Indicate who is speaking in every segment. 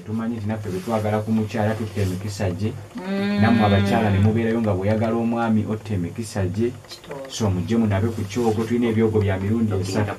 Speaker 1: tumanyi nti naffe bwe twagala ku mukyala tutta emikisa gye nammwe abakyala ne mubeerayo nga bw'oyagala omwami otta emikisa gye so mujje munabe ku kyogo tulina ebyogo bya mirundi esatu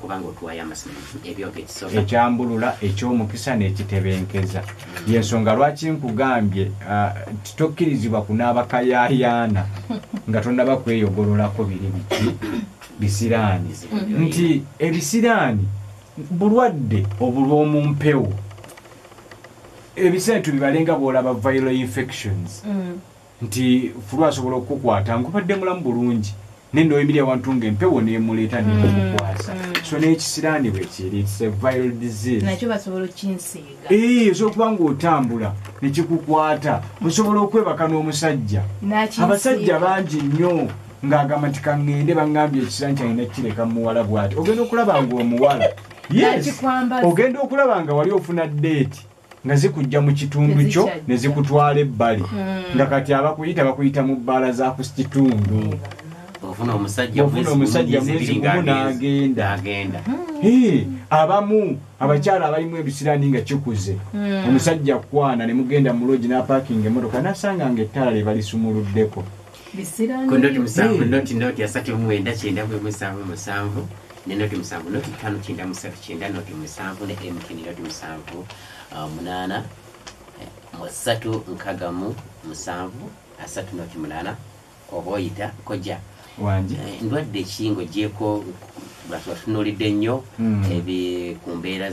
Speaker 1: ekyambulula eky'omukisa n'ekitebenkeza yensonga lwaki nkugambye titokkirizibwa kunaaba kayayaana nga tonnaba kweyogololako biri biki bisiraani nti ebisiraani bulwadde obulw'omu mpewo ebisente tubibalenga bw'olaba viral infections nti fulu asobola okukukwata nkubadde mulamu bulungi nendo oyimiria wantu ng'empewo n'emuleeta n'ekukwasa so n'ekisiraani bwe kiri it's a viral disease
Speaker 2: nakyo basobola okinsiiga
Speaker 1: osobola okuba ng'otambula ne kikukwata osobola okwebaka n'omusajja abasajja bangi nnyo ng'agamba nti kaŋŋende baŋŋambye ekisiraani kyalina kireka muwala bw'ati ogenda okulaba ng'omuwala yes ogenda okulaba nga wali ofuna deeti nga zikujja mu kitundu kyo ne zikutwala ebbali nga kati abakuyita bakuyita mu bbaala za ku kitundu ofuna omusajja muzigumu n'agenda abamu abakyala abalimu ebisiraani nga kikuze omusajja kwana ne mugenda mu logi n'apaakinga emmotoka n'asanga nga ettaala lye balisumuluddeko
Speaker 3: kondoti musanvu noti asatu mu mwenda kyenda mu musanvu musanvu ne noti musanvu noti tano kyenda musatu kyenda noti musanvu ne emutini noti musanvu munana musatu nkagamu musanvu asatu noti munana oba oyita kojja
Speaker 1: wangi
Speaker 3: ndwadde ekingo gyeko batunuulidde nnyo ebi ku mbeera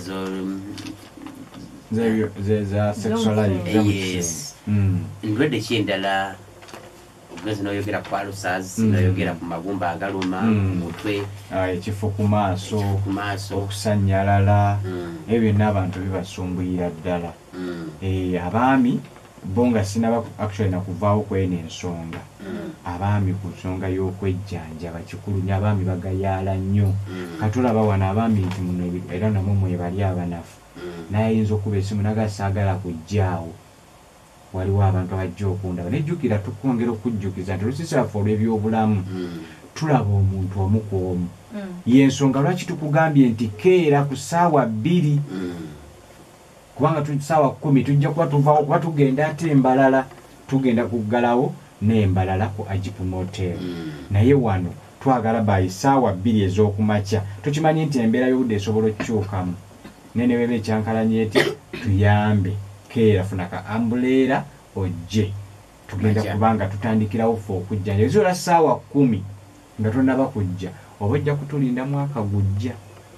Speaker 1: za sexuality
Speaker 3: ndwadde kyendala ogezi noyogera ku alusas noyogera ku magumba agaluma mutwe
Speaker 1: ekifo ku maaso okusanyalala ebyo byonna abantu bibasumbuyira ddala abaami bo nga sinaba actually nakuvaawo kweno ensonga abaami ku nsonga y'okwejjanjaba kikulu nnyo abaami bagayaala nnyo katulaba wano abaami nti muno era namwe mwebali abanafu naye ayinza okuba esimu nagasaagala kujjaawo waliwo abantu abajja okundaba nejjukira tukwongera okujjukiza nti olusisafu olw'ebyobulamu tulaba omuntu omu ku omu yensonga lwaki tukugambye nti keera ku ssaawa 2 kubanga ssaawa 10 tujja kuba tuvaawo kuba tugenda ate embalala tugenda kuggalawo n'embalala ku Ajipu Motel naye wano twagala bayi ssaawa 2 ez'okumakya tukimanyi nti embeera y'obudde esobola okukyukamu nene weba ekyankalanye eti tuyambe keera funaka ambuleera ojje tugenda kubanga tutandikirawo fe okujja ezola ssaawa 10 nga tonnaba kujja oba ojja kutulinda mwaka gujja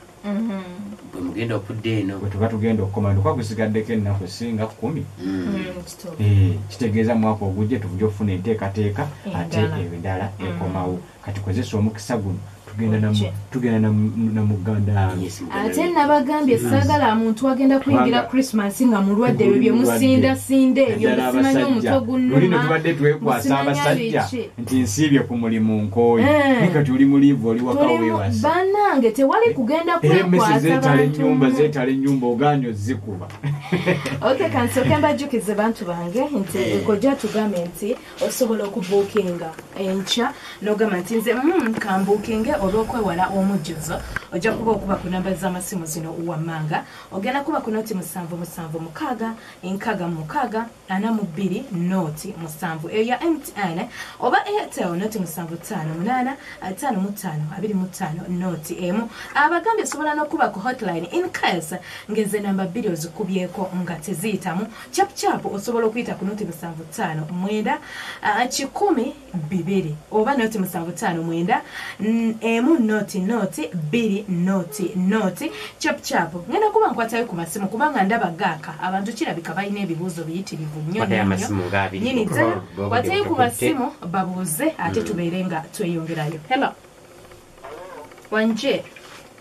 Speaker 3: bwe mugenda okudda eno
Speaker 1: bwe tuba tugenda okukomando kwa gusigaddeko ennaku singa 10 kitegeeza mwaka ogujja tujja okufuna enteekateeka ate endala ekomawo kati kozesa omukisa guno tugenda na muganda
Speaker 2: ate nabagambye saagala muntu agenda kuyingira Christmas nga mulwadde ebyo bye musinda ebyo musimanyi omutwe
Speaker 1: gunnuma tubadde twekwasa abasajja nti nsiibye ku mulimu nkooyi nika tuli mulivu oli waka weewasa
Speaker 2: bannange tewali kugenda kwekwasa
Speaker 1: zeetala ennyumba ogaanyo zikuba
Speaker 2: okay kansoke mbajjukize bantu bange nti kojja tugambe nti osobola okubuukinga enkya n'ogamba nti nze kambuukinge olw'okwewala omujjuzo ojja kuba okuba ku namba z'amasimu zino wammanga ogenda kuba ku noti 776 6 42 noti 7 eyo ya MTN oba Airtel noti 758 55 noti emu abagambye osobola n'okuba ku hotline in case ngeze namba 2 ozikubyeko nga teziyitamu chap osobola okuyita ku noti 759 10 oba noti 759 emu noti 2 noti chap ngenda kuba nkwatayo ku masimu kubanga ndaba gaaka abantu kirabika balina ebibuuzo biyitirivu nnyo nyini ddala kwatayo ku masimu babuuze ate tubeere nga tweyongerayo. Hello wanje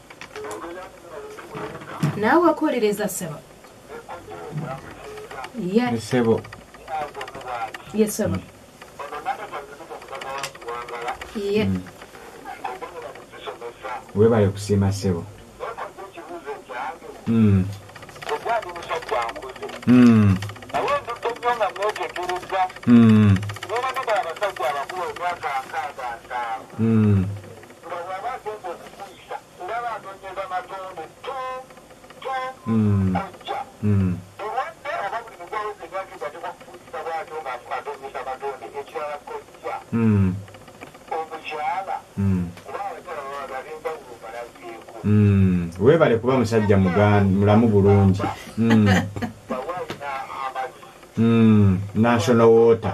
Speaker 2: naawe wakuwuliriza ssebo
Speaker 1: sebo
Speaker 2: sebo
Speaker 1: webale kusiima ssebo Weebale kuba musajja mulamu bulungi. National water.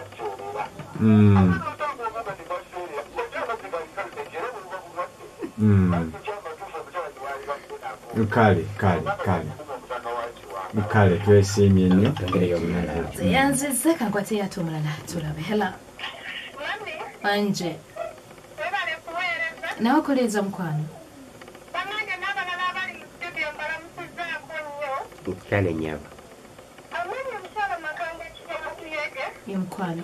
Speaker 1: Kale twesiimye nnyo.
Speaker 2: Yanzize kankwate yatumulana tulabe. Hela. Anje. Nawe koleza mukwano.
Speaker 3: Kale nyaba.
Speaker 2: Mukwano.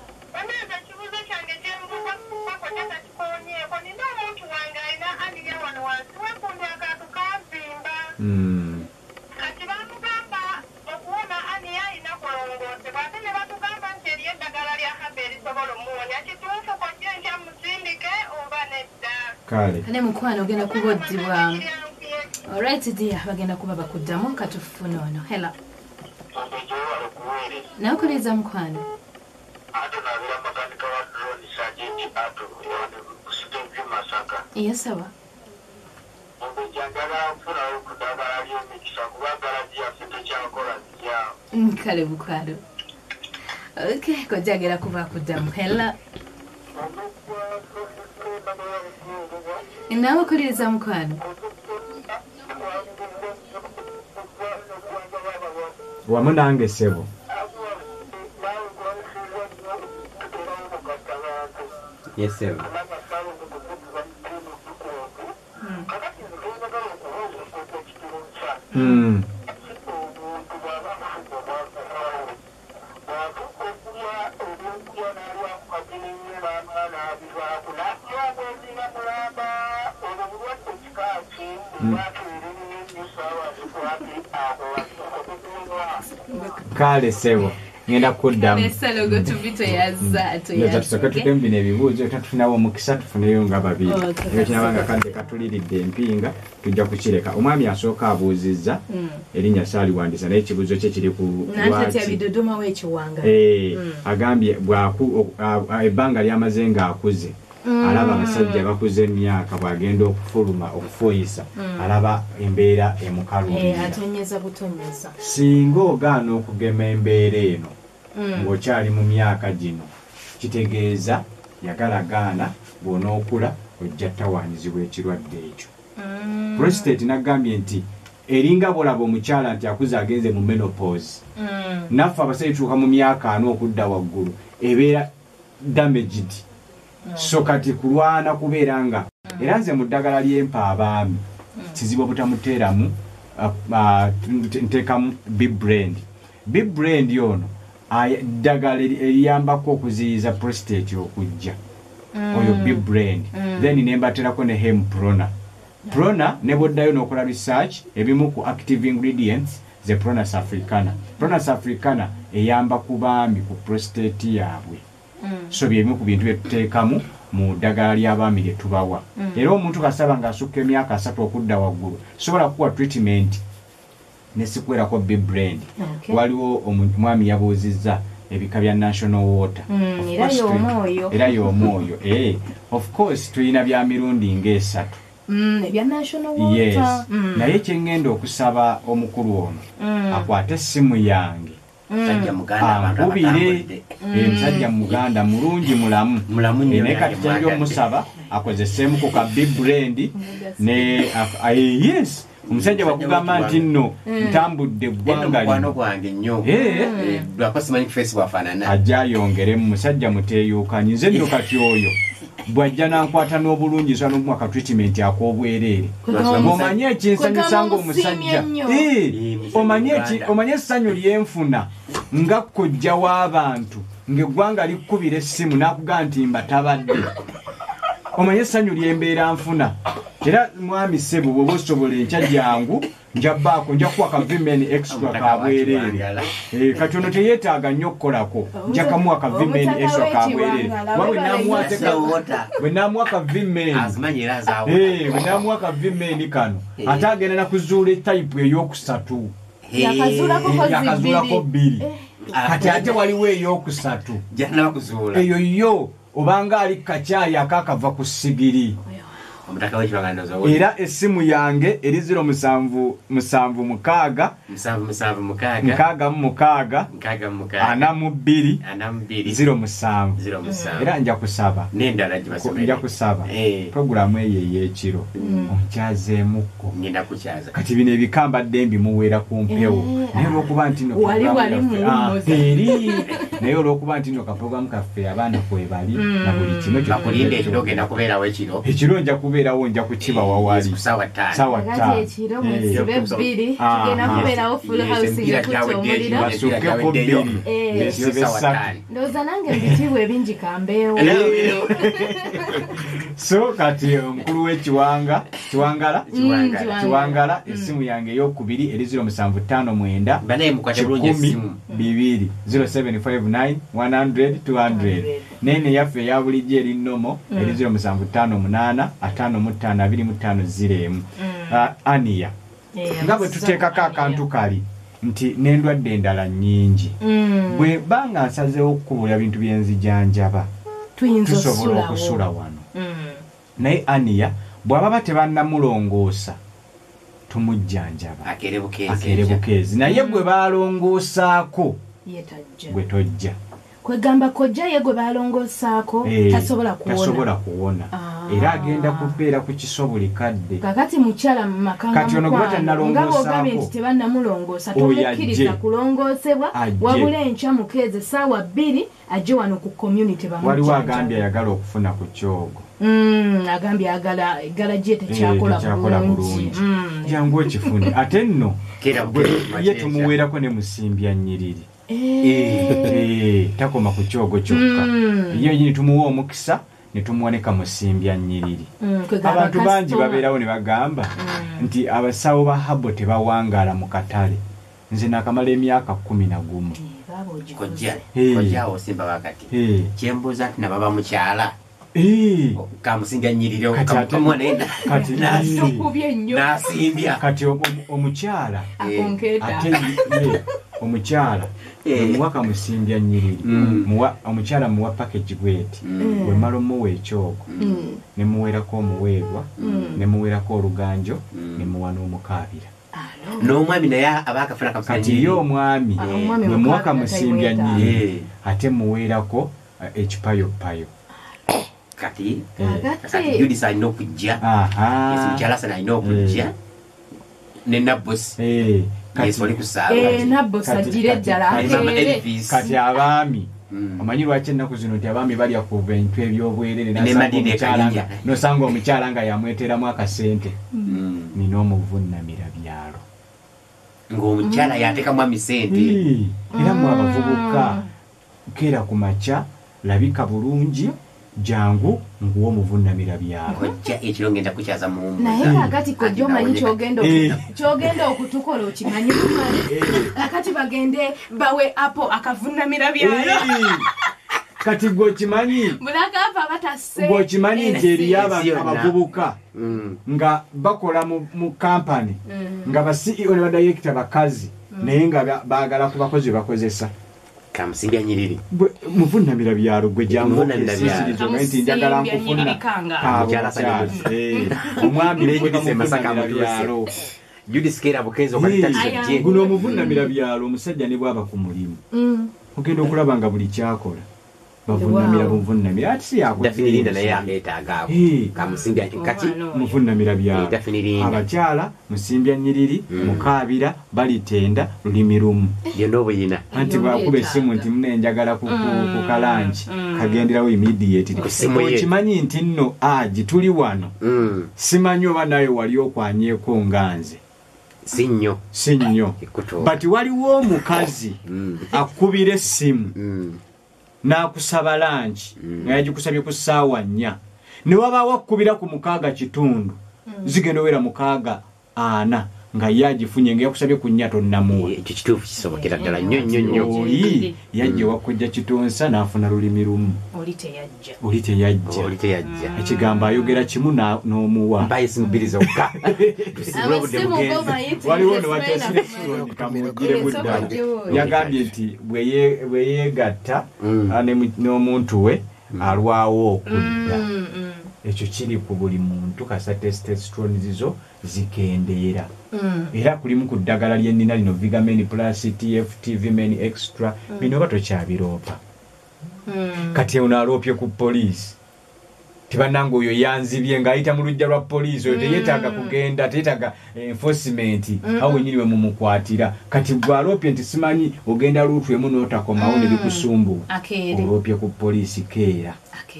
Speaker 2: Kale mukwano ogenda kuboddibwamu. Alright dear, bagenda kuba bakuddamu katufuna ono. Hela. Nawe koleza mukwano. Yes, sawa. Kale mukwano. Okay, Kojja agera kuba kuddamu. Hela. Nawe koleza mukwano.
Speaker 1: Wamu nange ssebo.
Speaker 3: Yes, sir.
Speaker 1: Kale ssebo. Ngenda kuddamu.
Speaker 2: Nesalogo tubito yazaato
Speaker 1: ya. Tusaka tudemu bino ebibuuzo tatufunawo mukisa tufuneyo nga babiri. Ebyo kinabanga kadde katuliridde empinga tujja kukireka. Omwami asooka abuuzizza erinnya Saaliwandiisa naye ekibuuzo kye kiri ku
Speaker 2: lwaki. Bidodoma w'ekiwanga.
Speaker 1: Agambye ebbanga lyamaze ng'akuze. Alaba abasajja bakuze emyaka bw'agenda okufuluma okufuuyisa alaba embeera emukalumira.
Speaker 2: Atonyeza butonyeza.
Speaker 1: Singa ogaana okugema embeera eno ng'okyali mu myaka gino kitegeeza yagalagaana bw'onookula ojja tawaanyizibwa ekirwadde ekyo. Prostate nagambye nti eringa bw'olaba omukyala nti akuze agenze mu menopause naffe abasajja tuuka mu myaka 4 okudda waggulu ebeera damaged. So kati kulwana kubeera nga era nze mu ddagala ly'empa abaami kizibu obutamuteeramu nteekamu big brand ono ddagala eriyambako okuziyiza prostate okujja oyo big brand. Then nembateerako ne hem prona ne bwoddayo n'okola research ebimu ku active ingredients ze Pronas africana eyamba ku baami ku prostate yaabwe. So byemu ku bintu byetuteekamu mu ddagala ly'abaami lye tubawa. Era omuntu kasaba ng'asukka emyaka 3 okudda waggulu sobola kuwa treatment ne sikwerako big brand. Waliwo omwami yabuuzizza ebika bya national water. Era y'omwoyo. Of course tulina bya mirundi ng'esatu.
Speaker 2: Ebya national water.
Speaker 1: Yes. Naye kyengenda okusaba omukulu ono akwate essimu yange. Nkubire omusajja Muganda mulungi mulamu ne kati kyenjo omusaba akozeseemu ku ka big brand ne yes omusajja bakugamba nti nno ntambudde eggwanga lino ajja ayongeremu musajja muteeyuukanyi nze nno kati oyo bwajja nankwata n'obulungi so n'omwaka treatment ak'obwereere omanye ekinsanyusa ng'omusajja omanye essanyu lyenfuna nga Kojja w'abantu ng'eggwanga likkubira essimu n'akugamba nti mbatabadde omanye essanyu lyembeera nfuna. Era mwami ssebo bw'oba osobola enkya jangu njabbaako nja kuwa ka vimeni extra ka bwereere. Kati ono teyeetaaga nnyo okukolako nja kamuwa ka vimeni extra ka bwereere. Bwe naamuwa ka vimeni bwe naamuwa ka vimeni kano ate agenda na kuzuula etayipu ey'okusatu yakazuulako 2 kati ate waliwo ey'okusatu eyo yo obanga ali kacyayi akakava ku sigiri
Speaker 3: omutaka w'ekibanganizo
Speaker 1: era essimu yange eri 0776 07 era nja kusaba
Speaker 3: n'endala gibasomera
Speaker 1: nja kusaba programu eyo ey'ekiro omukyazeemukko
Speaker 3: ngenda kukyaza
Speaker 1: kati bino ebikambadde mbimuweera ku mpewo naye olw'okuba nti no naye olw'okuba nti no kaprogramu kaffe abaana kwebali na buli kimu
Speaker 3: bakulinde ekiro ogenda kubeerawo
Speaker 1: ekiro nja kubeerawo nja kukiba wawali
Speaker 3: sawa 5
Speaker 2: sawa 5 ekiro mwesibe 2 tugenda kubeerawo full house ng'okutomulira
Speaker 1: basukkeko 2 besibe 3
Speaker 2: ndowooza nange mbitiibwa ebingi kambeewo
Speaker 1: so kati omukulu w'ekiwangala essimu yange ey'okubiri eri 0759
Speaker 3: banaye mukwate bulungi essimu
Speaker 1: 0759 100 200 nene yaffe eya bulijjo eri nnomo eri 0758 5525 aniya nga bwe tuteekako akantu kali nti n'endwadde endala nnyingi bwe banga nsazeewo okukubula bintu byenzijanjaba tusobola okusula wano naye aniya bw'ababa tebannamulongoosa tumujjanjaba akeere bukeezi naye gwe balongoosaako gwe tojja
Speaker 2: kwegamba kojja ye gwe balongoosaako tasobola kuwona
Speaker 1: era agenda kubeera ku kiso buli kadde
Speaker 2: kakati mukyala mu makanga
Speaker 1: kati ono gwe tannalongoosaako
Speaker 2: nga bw'ogambye nti tebannamulongoosa tomukkiriza kulongoosebwa wabula enkya mukeeze essaawa 2 ajje wano ku community
Speaker 1: waliwo agambye ayagala okufuna ku kyogo
Speaker 2: agambye agala gye tekyakola bulungi
Speaker 1: jangu ekifune ate nno ye tumuweerako ne musimbya nnyiriri takoma ku kyogo kyokka ye nyini tumuwa omukisa ne tumuwoneka musimbya nnyiriri abantu bangi babeerawo ne bagamba nti abasawo ba habo tebawangaala mu katale nze nakamala emyaka 11
Speaker 3: kojja osimba wakati kyembuuza nti nababa mukyala kamusimbya nnyiriri nasimbya
Speaker 1: kati omukyala omukyala muwaka musimbya nnyiriri omukyala muwa package bweti bwe mala omuwa ekyogo ne muweerako omuweerwa ne muweerako oluganjo ne muwa n'omukaabira
Speaker 3: n'omwami naye abaakafuna
Speaker 1: kati ye omwami bwe muwaka musimbya nnyiriri ate muweerako ekipayopayo
Speaker 3: kati Judith alina okujja mukyala sana alina okujja ne nabbosi yesoli kusaaba
Speaker 2: nabbosi agire eddala
Speaker 1: kati abaami omanyi lwaki ennaku zino nti abaami balya ku bintu ebyobwerere nosanga omukyala nga yamweteramu akasente nina omuvunnamira byalo
Speaker 3: ng'omukyala yateekamu amisente
Speaker 1: era mu abavubuka keera ku makya labika bulungi jangu nguwo omuvunnamira byalo
Speaker 3: kojja ekiro ngenda kukyaza muwummuza
Speaker 2: naye kakati kojja omanyi kyogenda okutukola okimanyi kakati bagende bawe apo akavunnamira byalo
Speaker 1: kati gwokimanyi nti eriyo abavubuka nga bakola mu kampani nga ba CEO ne badirekita bakazi naye nga baagala ku bakozi bakozesa
Speaker 3: kamusimbya nnyiriri
Speaker 1: muvunnamira byalo gwe janguisisirizo naye nti njagala nkufuna omwami byalo
Speaker 3: Judith Kera bukezo
Speaker 1: guno omuvunnamira byalo omusajja ne bwaba ku mulimu ogenda okulaba nga buli kyakola bavunnamira buvunnamira ati
Speaker 3: siyakudafinirinde naye akeetaaga kamusimbya kati
Speaker 1: muvunnamira byalo abakyala musimbya nnyiriri mukaabira balitenda lulimi lumu
Speaker 3: yonna obuyina
Speaker 1: anti bwakuba essimu nti mune njagala ku kalangi kagenderawo immediate okimanyi nti nno agi tuli wano simanyi oba naye wali okwanyeko nga nze
Speaker 3: si nnyo
Speaker 1: bati waliwo omukazi akubira essimu n'akusaba langi nga yagikusabye ku ssaawa 4 ne wabaawo akkubira ku 6 kitundu zigenda owera 6 nga ye agifunye nga yakusabye ku 4 tonnamuwa
Speaker 3: ekyo kituufu kisobokera ddala nnyo
Speaker 1: oli yajja ewa Kojja Kitonsa n'afuna lulimi lumu oli teyajja ekigambo ayogera kimu n'omuwa
Speaker 3: mbaye simbiri zokka
Speaker 1: waliwo newatesirekamugire buddamu yagambye nti bwe yeegatta n'omuntu we alwawo okudda ekyo kiri ku buli muntu kasa testosterone zizo zikendeera era kulimu ku ddagala lyennina lino Vigamen Plus TFT Vimen Extra bino oba tokyabiroopa kati ono aloopye ku poliisi tibannanga oyo yanzibye ng'ayita mu lujja lwa poliisi oyo teyeetaaga kugenda teyeetaaga enforcement awo wenyini we mumukwatira kati gwaloopye nti simanyi ogenda luutu emu n'otakomawo ne bikusumbuwa oloopye ku poliisi keera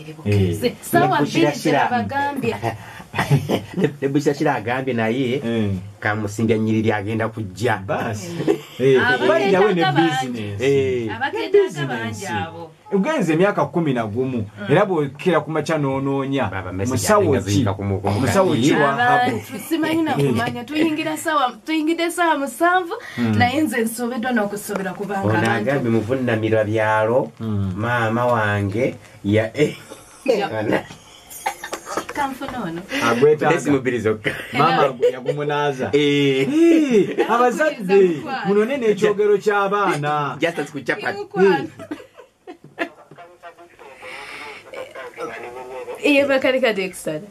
Speaker 3: ne Busakira agambye naye kamusinga nnyiriri agenda kujja
Speaker 1: balinawe ne bizinesi ugenze emyaka 11 era bwekera ku makya n'onoonya musawo ki wahabu
Speaker 2: simanyi nakumanya tuyingidde sawa 7 naye nze nsobeddwa n'okusobera kubanga
Speaker 3: onagambye muvunamirwa byalo maama wange ya
Speaker 2: kanfunono
Speaker 1: mama yagumunaza abazadde munone n'ekyogero ky'abaana
Speaker 2: iyo bakalika Dexter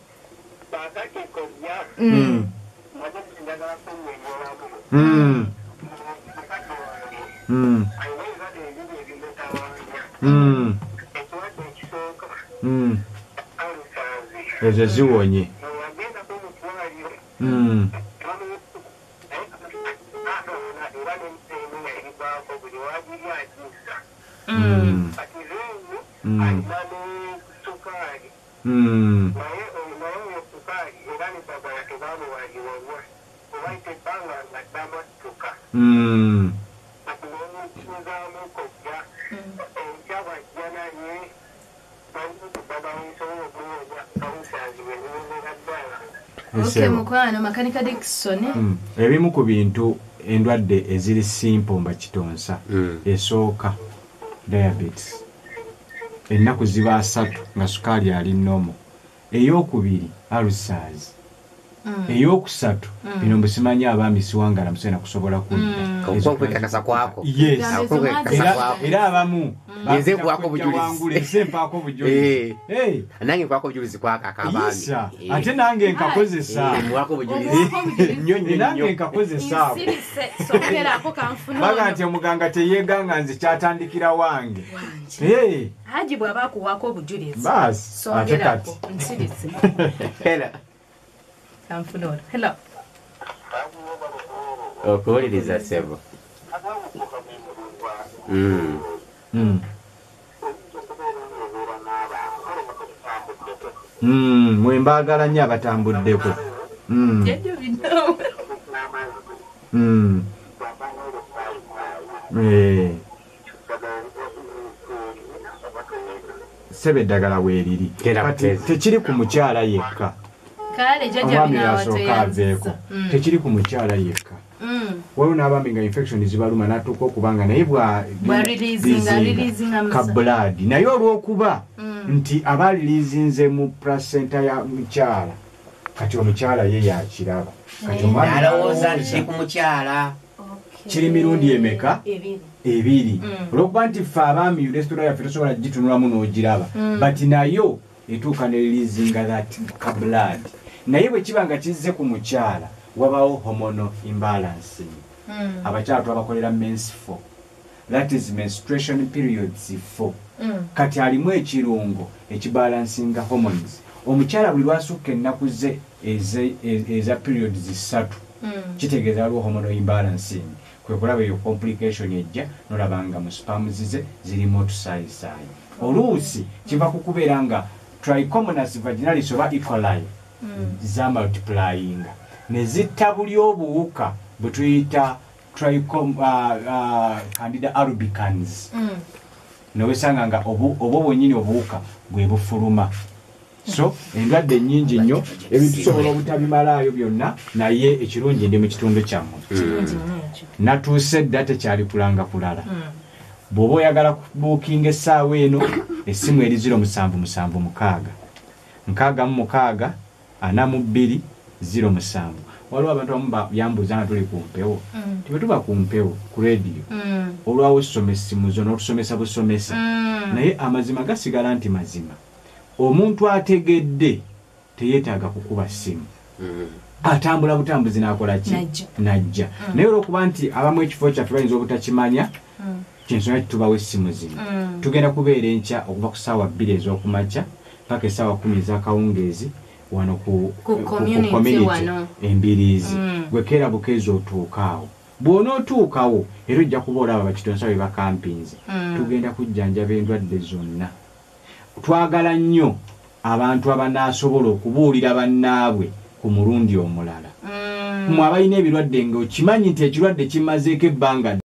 Speaker 1: ezo ziwonye
Speaker 2: mukwano makanika Dixon
Speaker 1: ebimu ku bintu endwadde eziri simple mba Kitonsa esooka diabetes ennaku ziba 3 nga sukaali ali nomo eyokubiri ulcers eyokusatu bino mbusimanyi abaami siwangala musena kusobola
Speaker 3: kukwekakasa kwako
Speaker 1: era abamu
Speaker 3: nze kwako bujulizi nange kwako bujulizi kwako akabaami
Speaker 1: ate nange nkakozesa
Speaker 3: mwako bujulizi
Speaker 1: nange nkakozesa baga nti omuganga teyeganga nze kyatandikira wange
Speaker 2: haji bwaba kuwako obujulizi
Speaker 1: basi ate kati
Speaker 2: hello
Speaker 3: okuwuliriza sebo
Speaker 1: mwembaagala nnyo abatambuddeko sebe eddagala weeriri tekiri ku mukyala yekka omwami yasooka aveeko tekiri ku mukyala yekka waliwo n'abaami nga infection zibaluma n'atuuka okubanga naye bwalirizinga kabulaadi naye olw'okuba nti abalirizinze mu placenta ya mukyala kati omukyala ye yakiraba kati
Speaker 3: alowooza nti ku mukyala
Speaker 1: kiri mirundi emeka ebiri olw'okuba nti ffe abaami resitora yaffe tosobola gitunulamu n'ogiraba bati nayo etuuka neririzinga that kabulaadi naye bwe kiba nga kizze ku mukyala wabawo hormonal imbalance abakyala twabakolera mens 4 that is menstruation periods 4 kati alimu ekirungo ekibalansinga hormones omukyala buli lwasukka ennaku ze eza periods 3 kitegeeza waliwo hormonal imbalancing kwe kulaba eyo complication ejja nolabanga mu spams ze zirimu otusaayisayi oluusi kiva ku kubeera nga trichomonas vaginalis oba E. coli za multiplying ne zitta buli obuwuka bwe tuyita Candida albicans nowesanga nga obwo bwennyini obuwuka bwe bufuluma so endwadde nnyingi nnyo ebintu tusobola obutabimalaayo byonna naye ekirungi ndi mu kitundu kyammwe natuuse dda tekyali kulanga kulala bw'oba oyagala kubuukinga essaawa eno essimu eri 0776 6 42 07 waliwo abantu abamu yambuuza nga tuli ku mpewo tibwe tuba ku mpewo ku rediyo olwawo osoma essimu zo n'otusomesa busomesa naye amazima gasigala nti mazima. Omuntu ategedde teyeetaaga kukuba ssimu. Atambula butambuzi n'akola ki? Najja. Naye olw'okuba nti abamu ekifo kyaffe bayinza obutakimanya, kyensonga tubawo essimu zino. Tugenda kubeera enkya okuva ku ssaawa 2 ez'okumakya paka essaawa 10 ez'akawungeezi wano ku community Embiriizi. Gwe keera bukeezi otuukaawo. Bw'onootuukawo era ojja kuba olaba Bakitonsa be bakampinze. Tugenda kujjanjaba endwadde zonna. Twagala nnyo abantu abanaasobola okubuulira bannaabwe ku mulundi omulala. Mmwe abalina ebirwadde ng'okimanyi nti ekirwadde kimazeeko ebbanga